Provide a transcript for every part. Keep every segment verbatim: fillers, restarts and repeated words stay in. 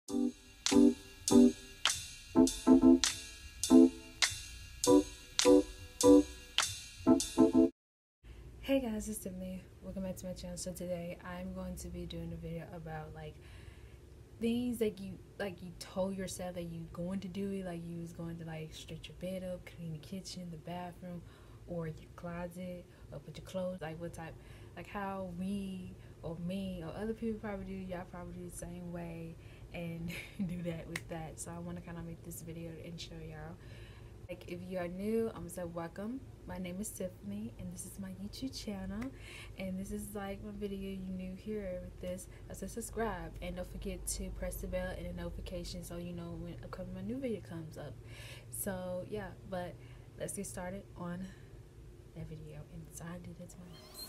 Hey guys, it's Tiffany. Welcome back to my channel. So today I'm going to be doing a video about like things that you like you told yourself that you going to do it, like you was going to like straighten your bed up, clean the kitchen, the bathroom, or your closet, or put your clothes, like what type, like how we or me or other people probably do. Y'all probably do the same way and do that with that. So I want to kind of make this video and show y'all. Like, if you are new, I'm gonna say welcome. My name is Tiffany and this is my YouTube channel, and this is like my video. You new here with this, I said subscribe, and don't forget to press the bell and the notification so you know when upcoming my new video comes up. So yeah, but let's get started on that video. And so I did it to my house.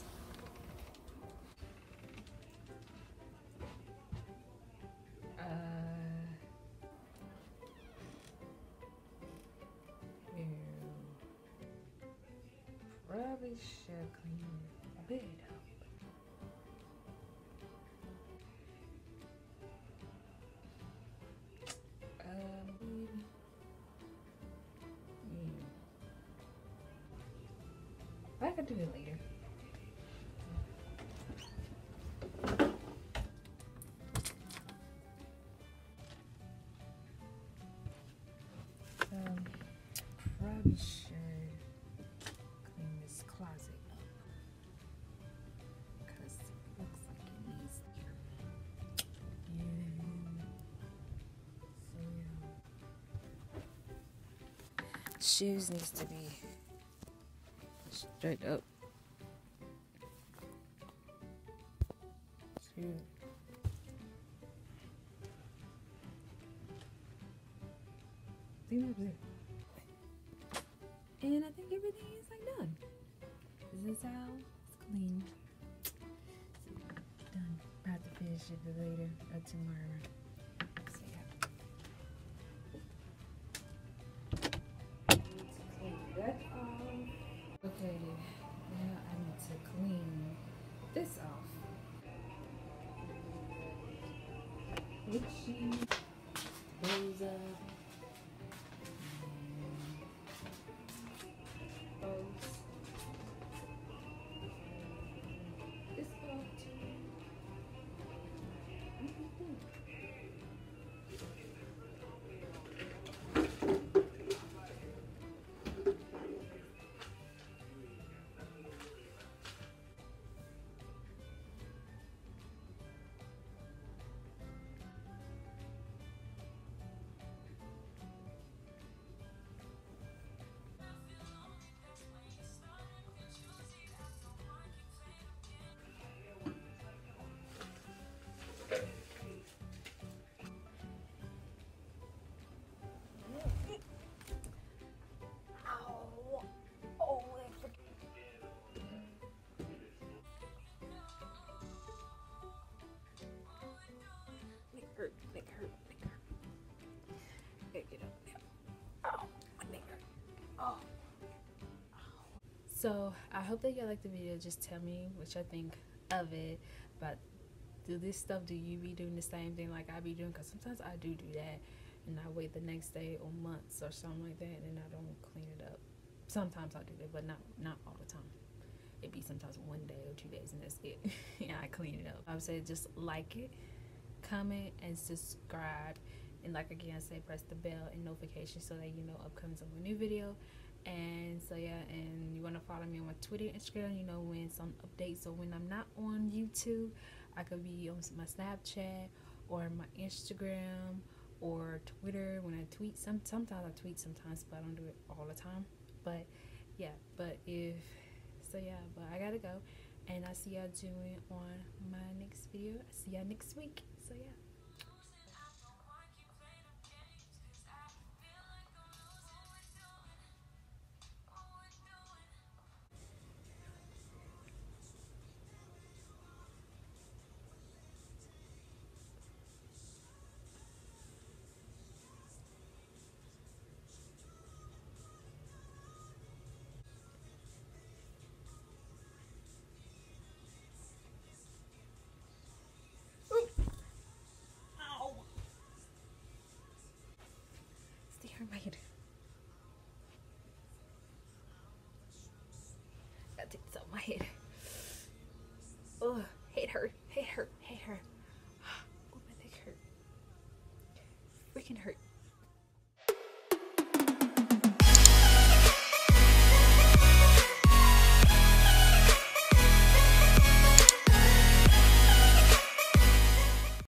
Probably should clean a bit up. Um, yeah. I could do it later. Um, probably should clean this closet up because it looks like it needs to. And so yeah, shoes needs to be straight up. Shoes. I think that's it. And I think everything is like done. This is how it's clean. Done. I have to finish it later or tomorrow. So yeah. Clean that off. Okay, now I need to clean this off. Itchy. Those up. Hurt, neck hurt, neck hurt. Gotta get up now. Oh, my neck hurt. Oh. So I hope that y'all like the video. Just tell me what y'all think of it. But do this stuff, do you be doing the same thing like I be doing? Because sometimes I do do that and I wait the next day or months or something like that and I don't clean it up. Sometimes I do that, but not not all the time. It be sometimes one day or two days and that's it. And I clean it up. I would say just like it, comment, and subscribe, and like again I say, press the bell and notification so that you know upcomes of a new video. And so yeah, and you want to follow me on my Twitter, Instagram, you know when some updates, or when I'm not on YouTube, I could be on my Snapchat or my Instagram or Twitter when I tweet. Some sometimes I tweet sometimes, but I don't do it all the time. But yeah, but if so yeah, but I gotta go, and I see y'all doing on my next video. I see y'all next week. So yeah. gotta take this out of my head. Oh, hate her, hate her, hate her. Oh, my neck hurt. Freaking hurt.